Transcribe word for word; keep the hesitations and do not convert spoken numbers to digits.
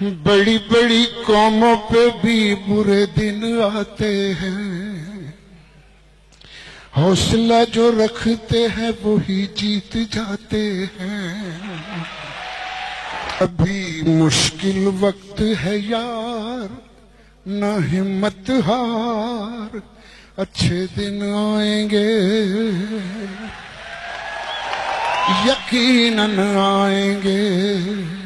بڑی بڑی قوموں پہ بھی برے دن آتے ہیں، حوصلہ جو رکھتے ہیں وہی جیت جاتے ہیں۔ ابھی مشکل وقت ہے یار، نہ ہمت ہار، اچھے دن آئیں گے، یقیناً آئیں گے۔